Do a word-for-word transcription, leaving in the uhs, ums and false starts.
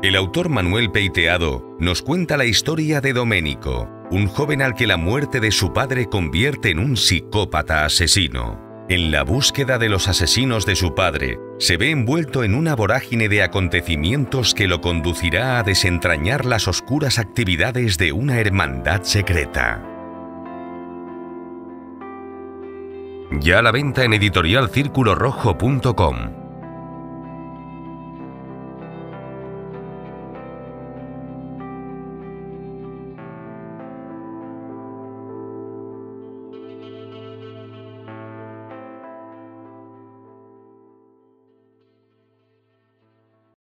El autor Manuel Peiteado nos cuenta la historia de Doménico, un joven al que la muerte de su padre convierte en un psicópata asesino. En la búsqueda de los asesinos de su padre, se ve envuelto en una vorágine de acontecimientos que lo conducirá a desentrañar las oscuras actividades de una hermandad secreta. Ya a la venta en editorial círculo rojo punto com.